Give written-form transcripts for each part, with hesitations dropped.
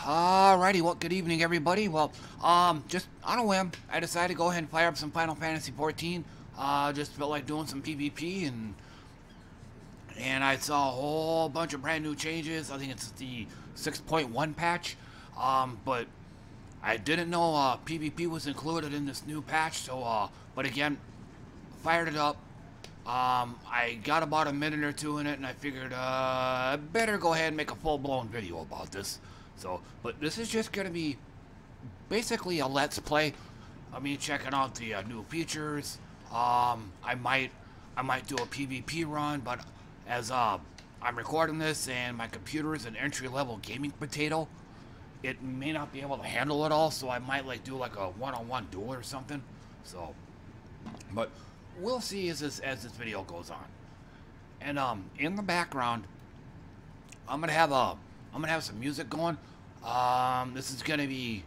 Alrighty, well, good evening, everybody. Well, just on a whim, I decided to go ahead and fire up some Final Fantasy 14. Just felt like doing some PvP, and I saw a whole bunch of brand new changes. I think it's the 6.1 patch, but I didn't know PvP was included in this new patch. So, but again, fired it up. I got about a minute or two in it, and I figured I better go ahead and make a full-blown video about this. So, but this is just gonna be basically a let's play. I mean, checking out the new features. I might do a PvP run, but as I'm recording this and my computer is an entry-level gaming potato, it may not be able to handle it all. So I might do like a one-on-one duel or something. So, but we'll see as this video goes on. And in the background, I'm gonna have some music going. This is gonna be.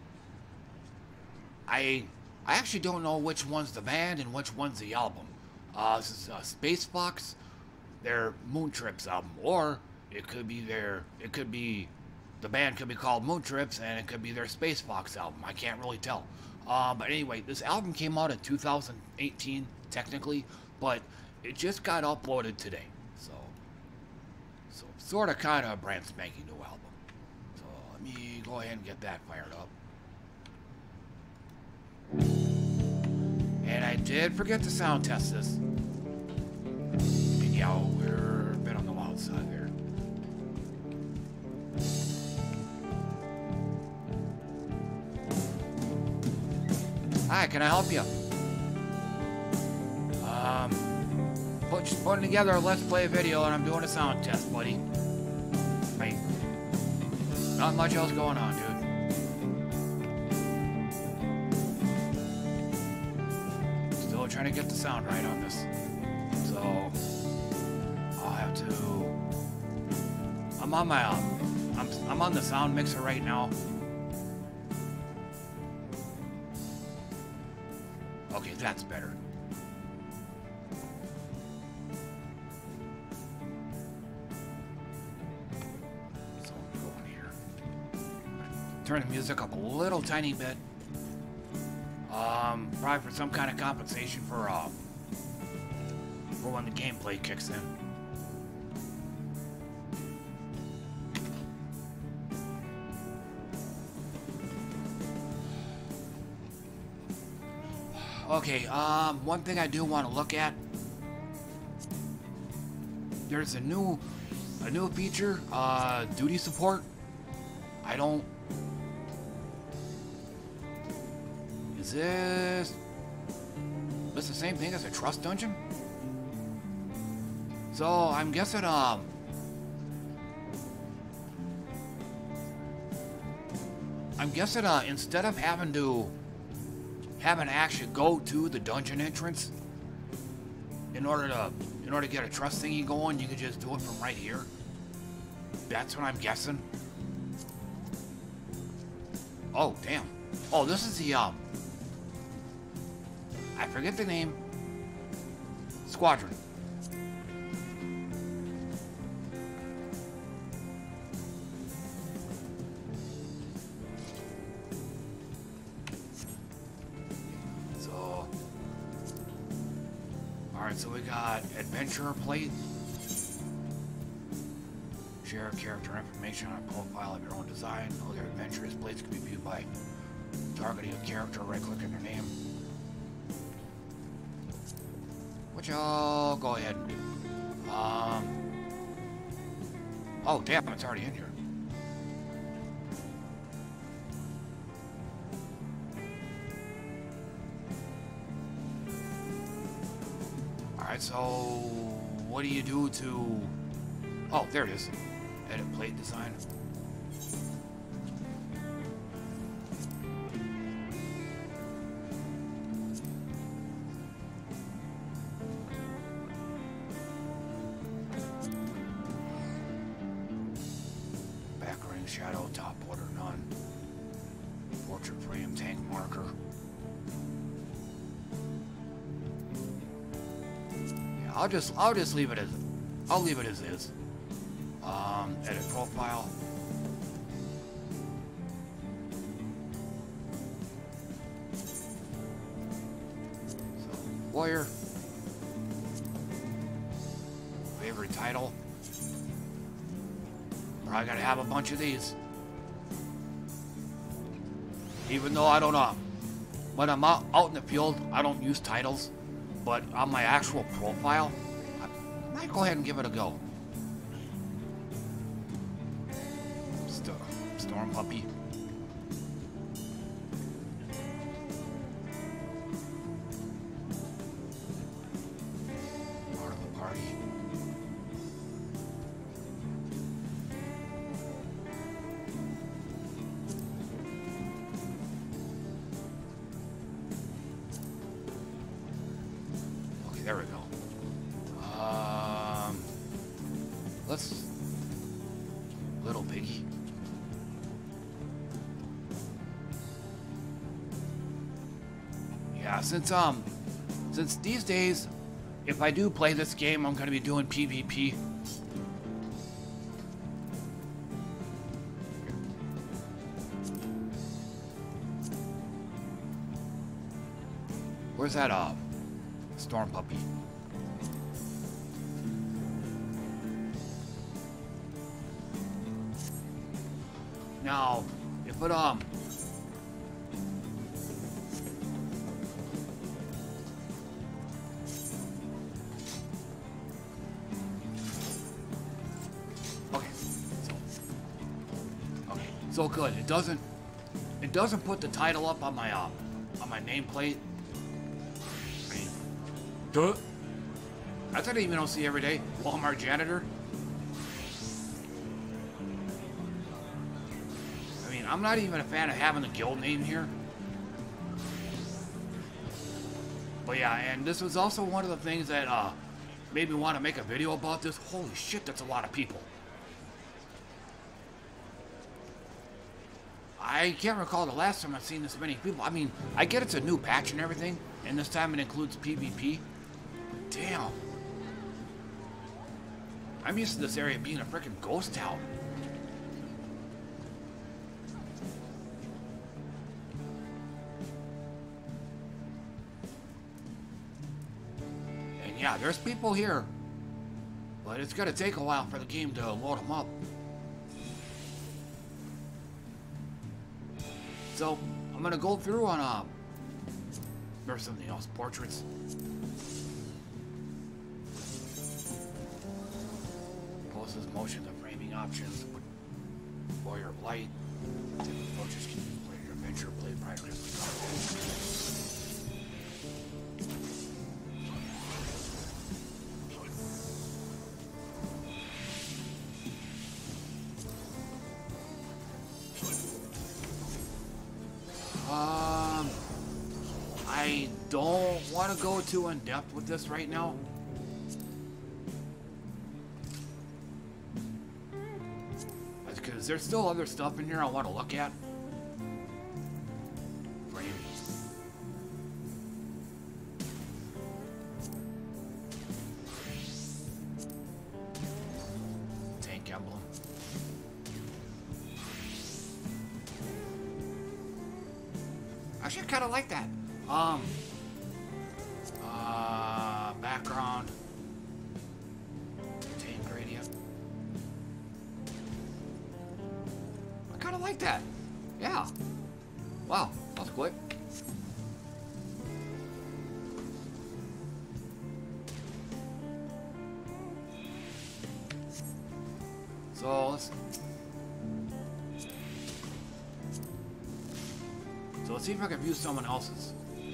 I actually don't know which one's the band and which one's the album. This is Space Fox, their Moon Trips album, or it could be the band could be called Moon Trips, and it could be their Space Fox album. I can't really tell. But anyway, this album came out in 2018, technically, but it just got uploaded today. So sort of kind of a brand spanking new album. So let me go ahead and get that fired up. And I did forget to sound test this. And yeah, we're a bit on the loud side there. Hi, can I help you? Just putting together a Let's Play video, and I'm doing a sound test, buddy. Right. Not much else going on, dude. Still trying to get the sound right on this. So, I'll have to... I'm on my... I'm on the sound mixer right now. Okay, that's better. So I'm going here. Turn the music up a little tiny bit. Probably for some kind of compensation for when the gameplay kicks in. Okay, one thing I do want to look at. There's a new feature, duty support. Is this the same thing as a trust dungeon? So I'm guessing, instead of having to actually go to the dungeon entrance in order to get a trust thingy going, you can just do it from right here. That's what I'm guessing. Oh, damn. Oh, this is the I forget the name. Squadron. So we got adventurer plate. Share character information on a profile of your own design. Other adventurous plates can be viewed by targeting a character, right-clicking their name. Which I'll go ahead and do. Oh damn, it's already in here. Alright, so what do you do to... Oh, there it is. Edit plate design. Background shadow, top border none. Portrait frame, tank marker. I'll just leave it as I'll leave it as is. Edit profile. Warrior. Favorite title. Probably gotta have a bunch of these. Even though I don't know. When I'm out in the field, I don't use titles. But on my actual profile, I might go ahead and give it a go. Storm Puppy. Part of the party. Okay, there we go. Let's... Little Piggy. Yeah, since these days, if I do play this game, I'm gonna be doing PvP. Where's that, Storm Puppy? Now, if it, so good. It doesn't put the title up on my nameplate. I mean, duh. That's what I even don't see every day. Walmart janitor. I mean, I'm not even a fan of having the guild name here. But yeah, and this was also one of the things that made me want to make a video about this. Holy shit, that's a lot of people. I can't recall the last time I've seen this many people. I mean, I get it's a new patch and everything, and this time it includes PvP. But damn. I'm used to this area being a freaking ghost town. And yeah, there's people here. But it's gonna take a while for the game to load them up. So, I'm gonna go through on, there's something else, portraits. Poses, motions, and framing options. Warrior of Light. Different approaches can use play your adventure, play prior. I don't want to go too in depth with this right now. Because there's still other stuff in here I want to look at. Tank emblem. Actually, I kind of like that. Background. Tank gradient. I kind of like that. Yeah. Wow, that's quick. So let's see if I can view someone else's.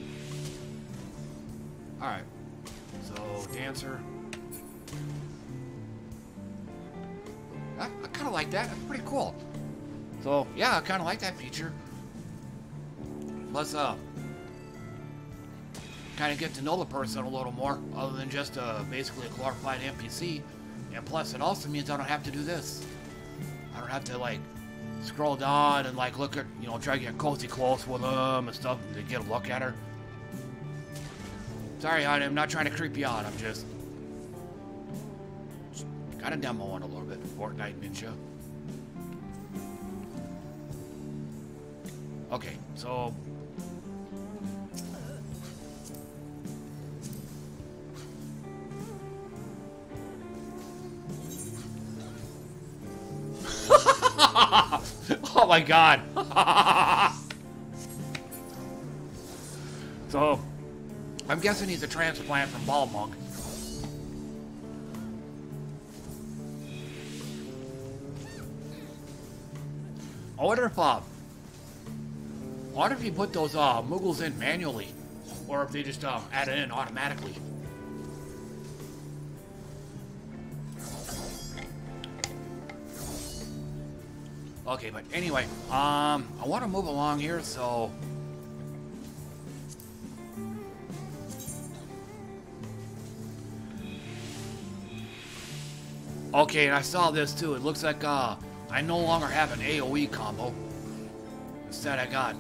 Alright. So, dancer. I kind of like that. That's pretty cool. So, yeah, I kind of like that feature. Let's, kind of get to know the person a little more, other than just, basically a glorified NPC. And plus, it also means I don't have to do this. I don't have to, like, scroll down and, like, look at, you know, try to get cozy close with them and stuff to get a look at her. Sorry, honey, I'm not trying to creep you out. I'm just kind of demoing a little bit. Fortnite Ninja. Okay, so Oh my god. So, I'm guessing he's a transplant from Balmung. I wonder if you put those Moogles in manually, or if they just add it in automatically. Okay, but anyway, I want to move along here, so... Okay, and I saw this too. It looks like I no longer have an AoE combo. Instead, I got...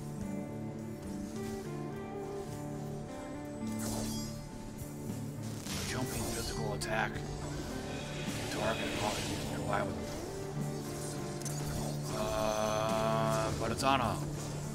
jumping physical attack. Target nearby with... but it's on a...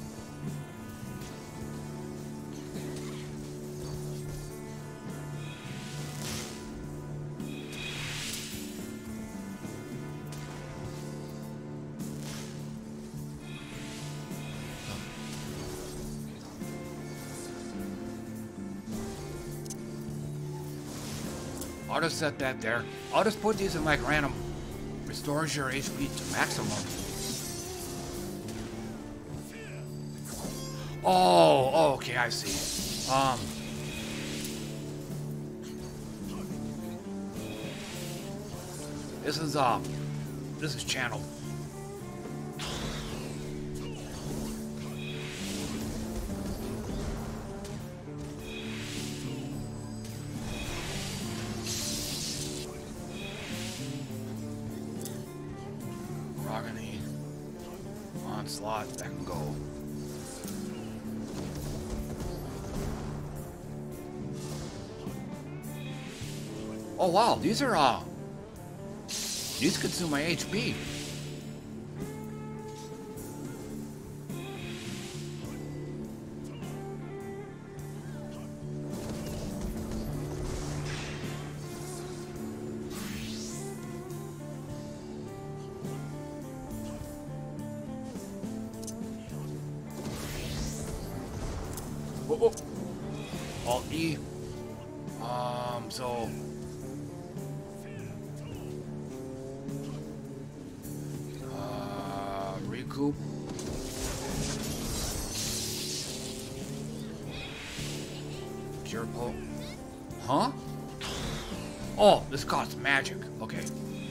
I'll just set that there. I'll just put these in like random. Restores your HP to maximum. Oh, okay, I see. This is channeled. Onslaught, that can go. Oh wow, these are these consume my HP. Alt E. So recoup. Cure pull. Huh? Oh, this costs magic. Okay.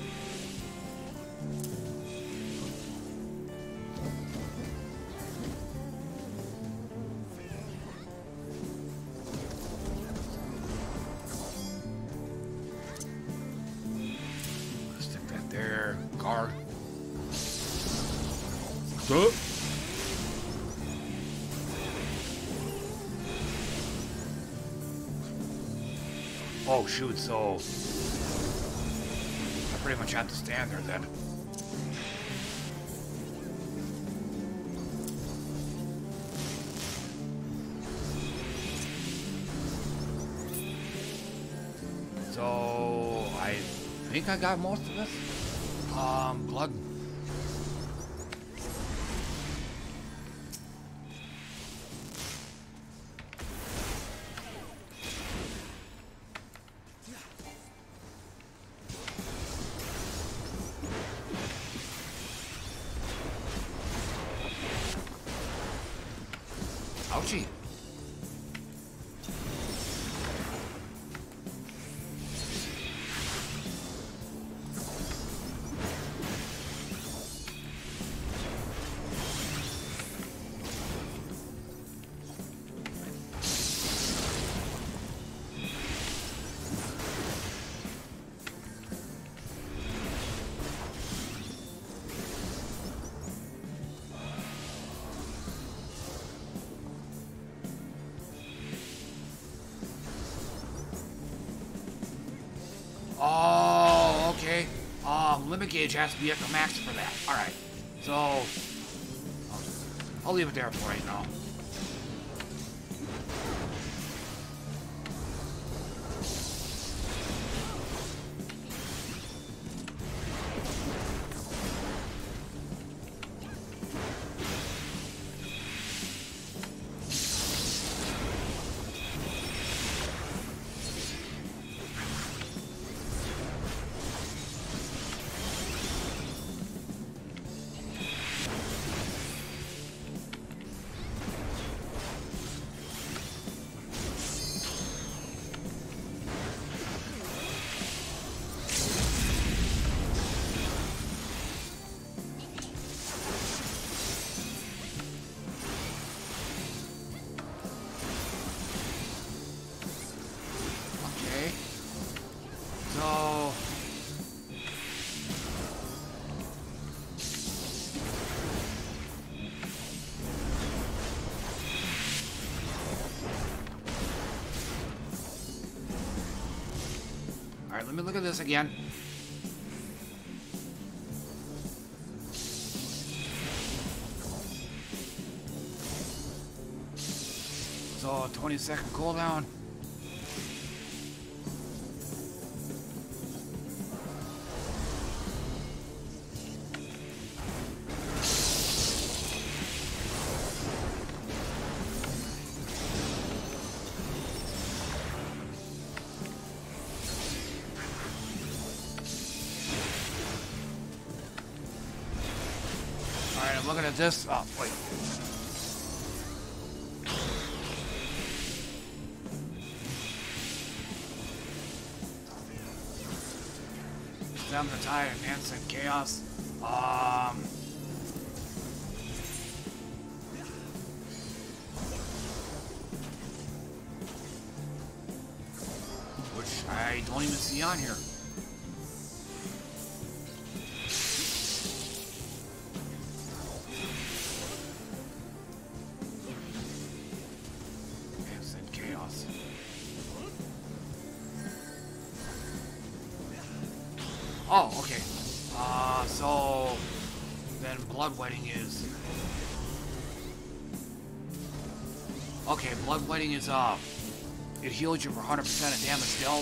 Oh shoot, so I pretty much have to stand there then. So I think I got most of this. Blood. Ouchie. Oh, okay. Limit gauge has to be at the max for that. Alright. So, I'll leave it there for right now. let me look at this again. So 20-second cooldown. Alright, I'm looking at this. Oh, wait. Stem the tide, advance in chaos. Which I don't even see on here. Advance in chaos. Oh, okay. So then bloodletting is okay. Bloodletting is it heals you for 100% of damage dealt.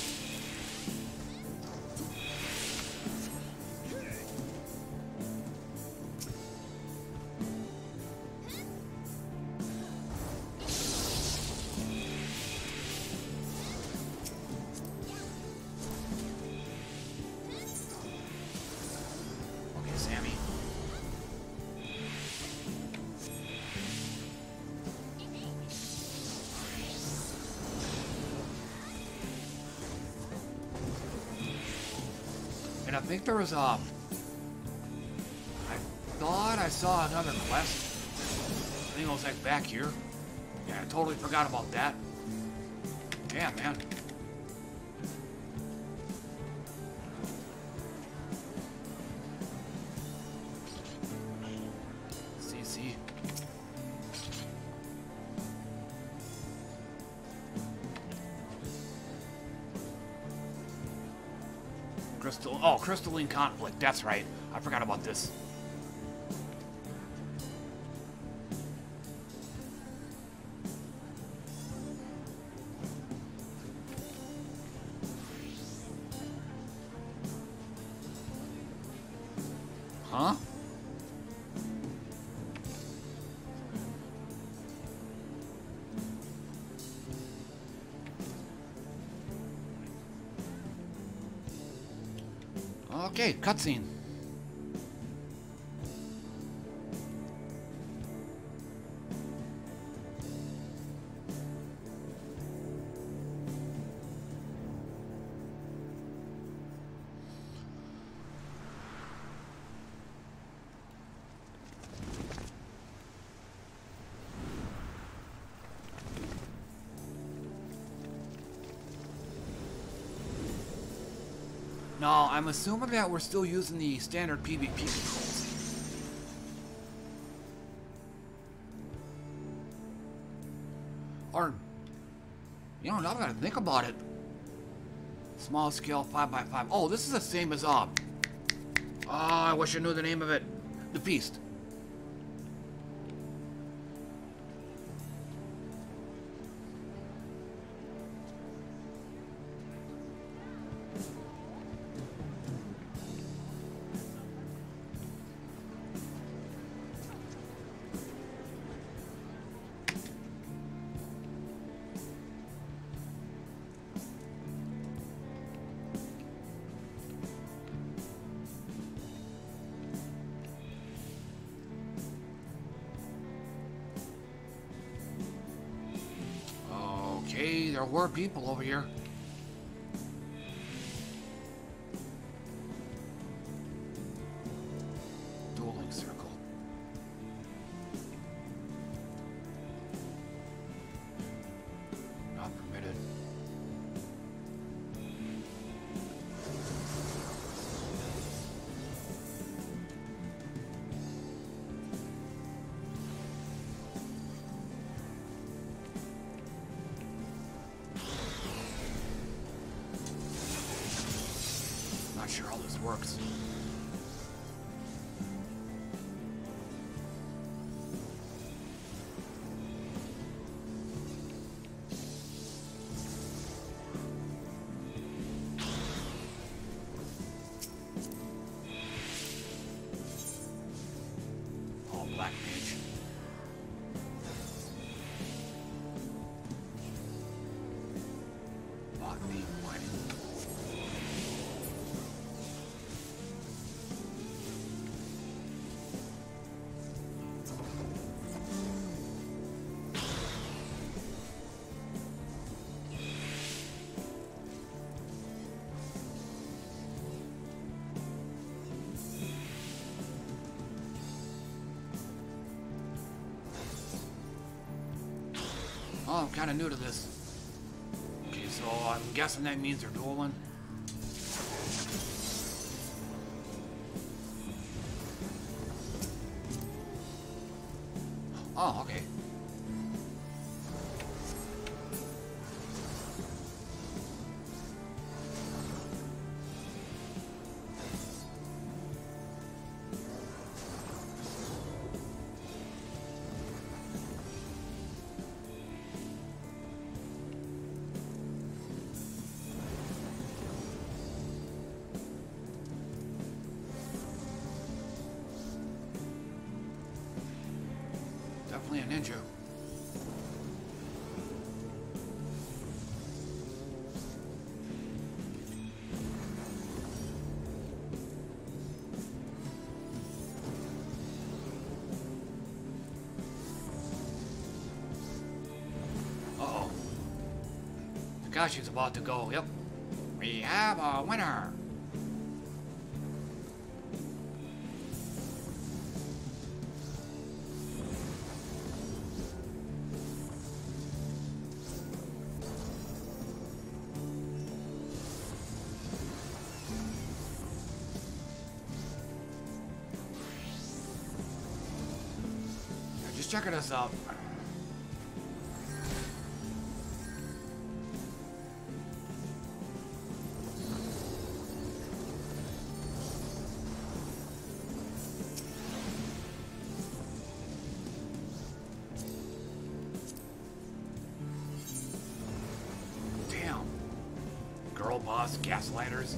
I think there was I thought I saw another quest. I think it was like back here. Yeah, I totally forgot about that. Yeah, man. CC. Crystalline conflict. That's right. I forgot about this. Huh? Okay, cutscene. No, I'm assuming that we're still using the standard PvP controls. Or, you know, now that I think about it, small scale 5x5. Oh, this is the same as oh, I wish I knew the name of it. The Beast. Okay, there were people over here. Dueling circle. Not permitted. sure how this works. Oh, I'm kind of new to this. Okay, so I'm guessing that means they're dueling. Oh, okay. Definitely a ninja. Uh-oh. Takashi's about to go. Yep. We have a winner. Just checking us out. Damn. Girl boss, gaslighters.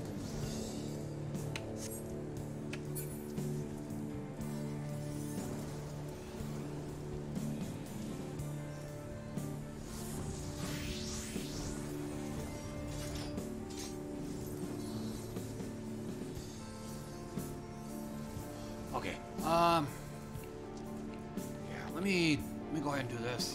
Okay. Yeah, let me go ahead and do this.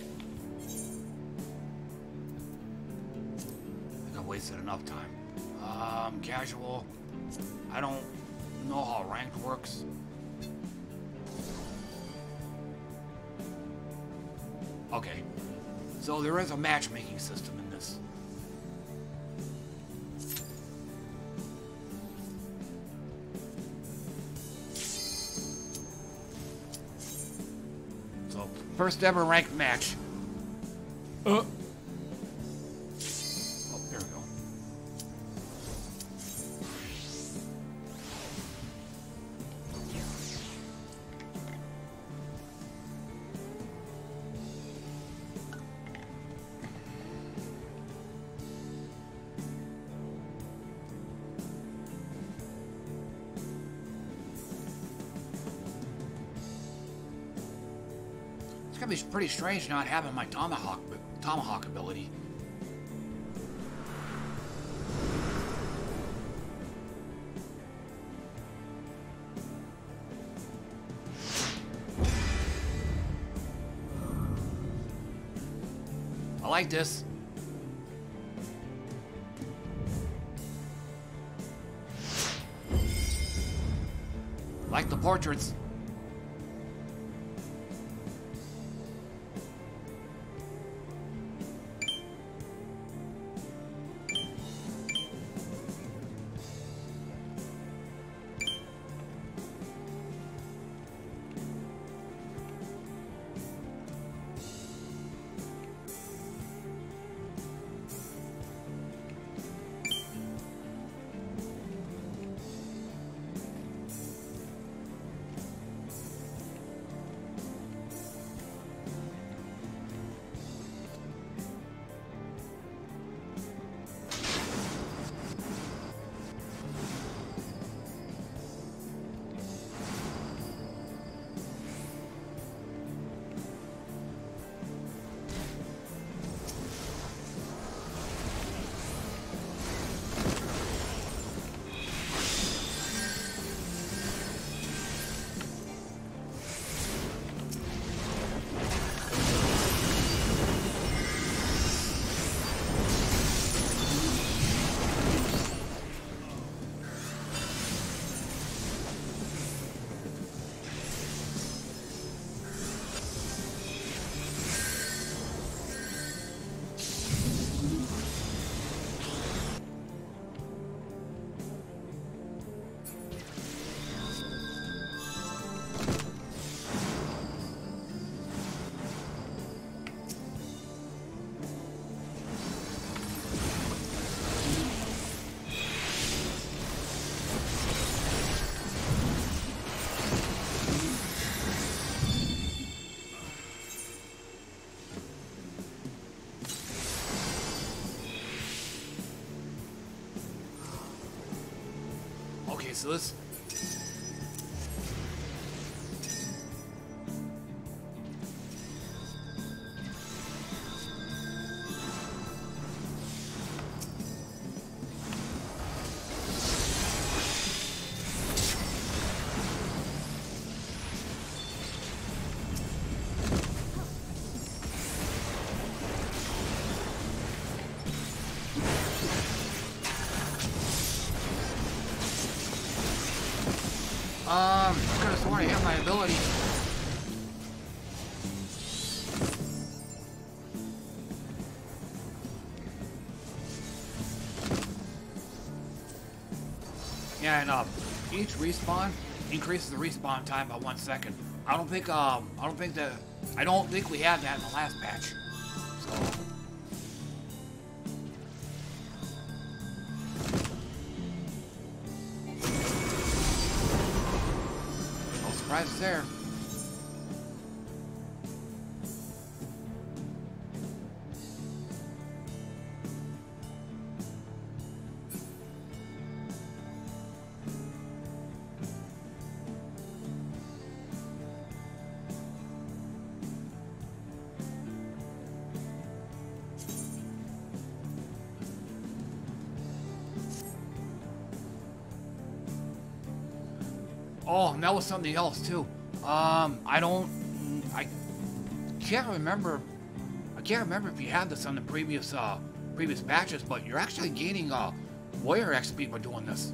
I think I wasted enough time. Casual. I don't know how ranked works. Okay. So there is a matchmaking system in this. First ever ranked match. Oh, there we go. It's gonna be pretty strange not having my tomahawk ability. I like this. Like the portraits. Okay, so this... I could have sworn I hit my ability. Yeah, and each respawn increases the respawn time by 1 second. I don't think we had that in the last patch. So no surprises there. Oh, and that was something else too. I can't remember. I can't remember if you had this on the previous patches, but you're actually gaining warrior XP by doing this.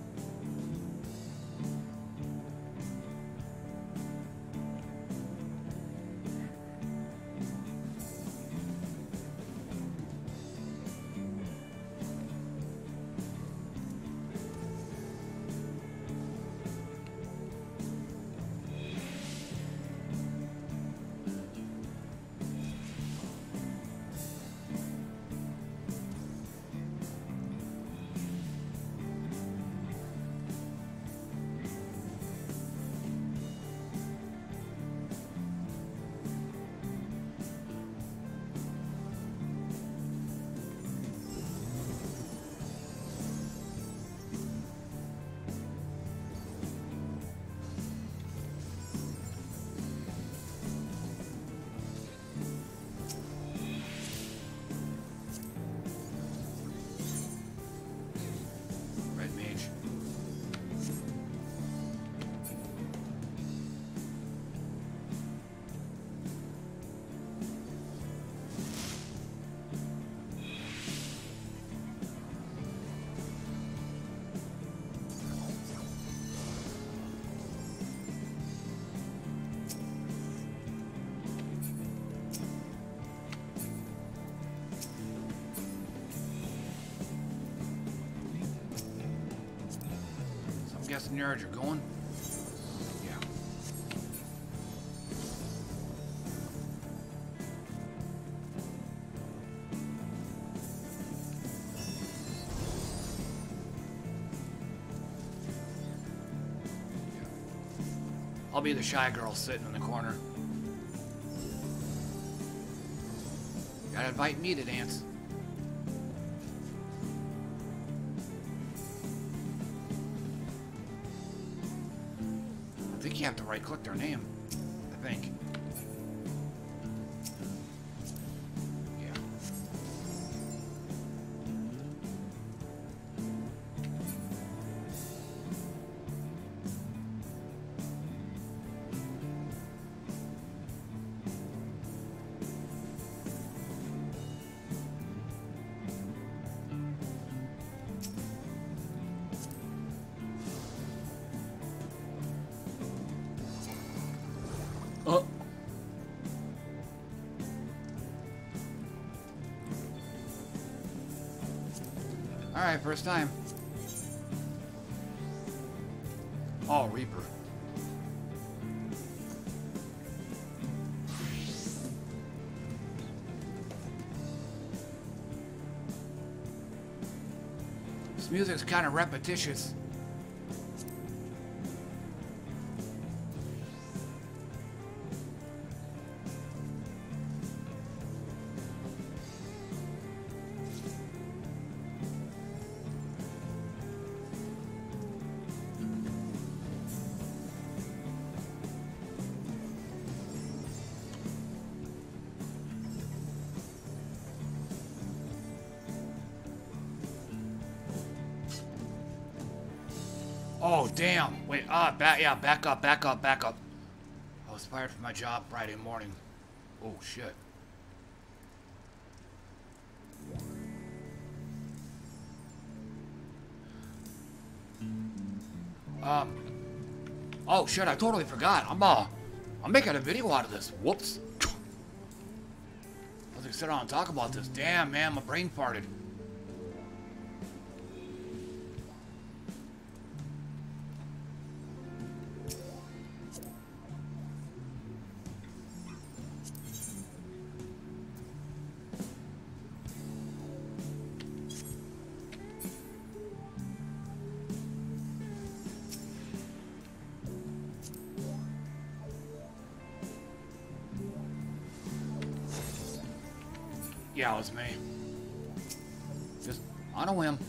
Guessing you're going? Yeah. I'll be the shy girl sitting in the corner. Gotta invite me to dance. You have to right-click their name, I think. Yeah. Oh. Alright, first time. Oh, Reaper. This music's kind of repetitious. Oh, damn. Wait, yeah, back up, back up, back up. I was fired from my job Friday morning. Oh, shit. Oh, shit, I totally forgot. I'm making a video out of this. Whoops. I was gonna sit down and talk about this. Damn, man, my brain farted. Yeah, it was me. Just on a whim.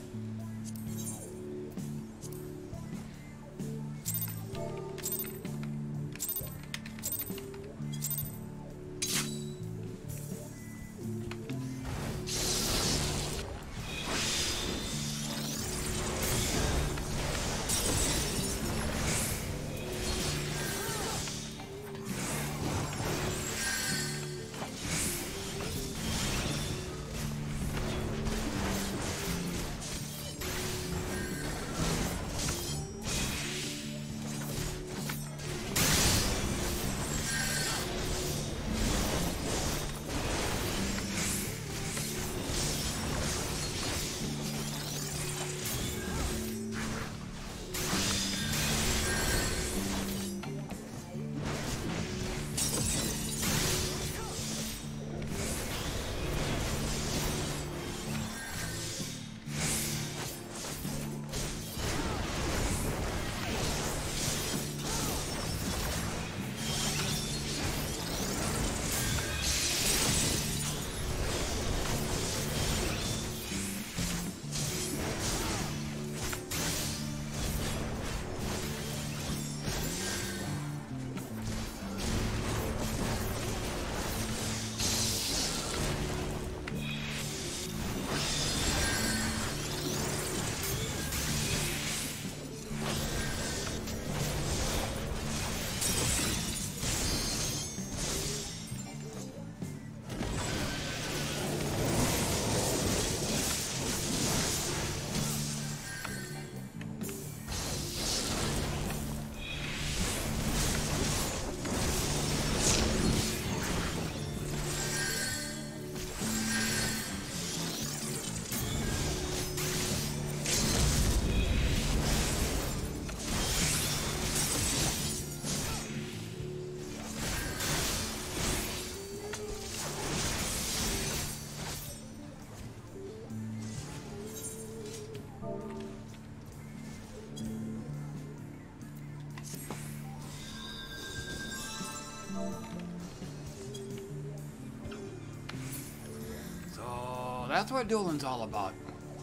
That's what dueling's all about.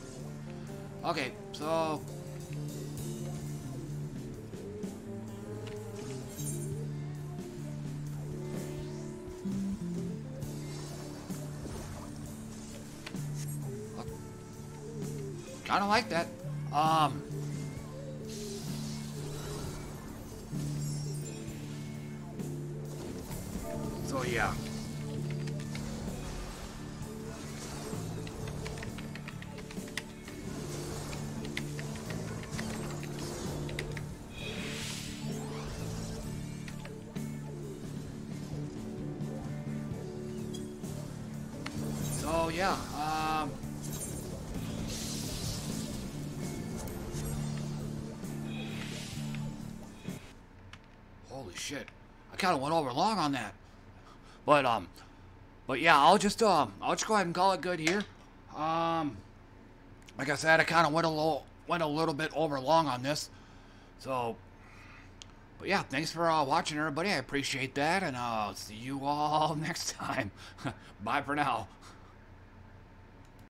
Okay, so... Kinda like that. So yeah. Yeah, holy shit. I kind of went over long on that. But yeah, I'll just go ahead and call it good here. Like I said, I kind of went a little bit over long on this. So, but yeah, thanks for watching, everybody. I appreciate that, and I'll see you all next time. Bye for now.